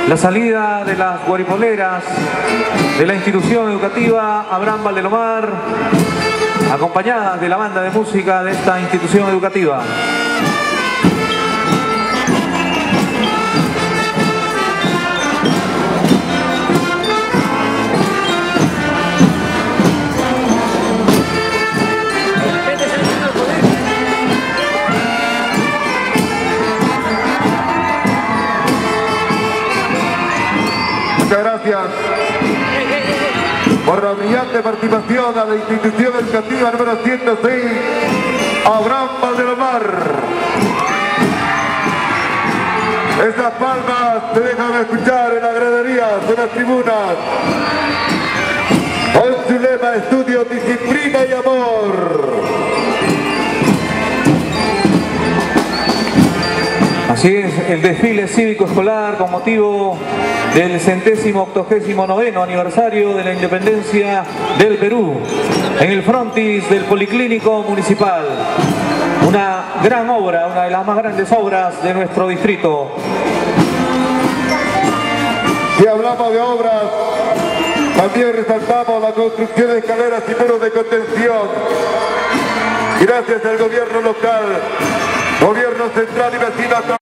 La salida de las guaripoleras de la institución educativa Abraham Valdelomar, acompañadas de la banda de música de esta institución educativa. Muchas gracias por la brillante participación a la institución educativa número 106, Abraham Valdelomar. Estas palmas se dejan escuchar en las graderías, en las tribunas, con su lema: estudio, disciplina y amor. Así es, el desfile cívico-escolar con motivo del 189º aniversario de la independencia del Perú, en el frontis del Policlínico Municipal. Una gran obra, una de las más grandes obras de nuestro distrito. Si hablamos de obras, también resaltamos la construcción de escaleras y muros de contención. Gracias al gobierno local, gobierno central y vecinos.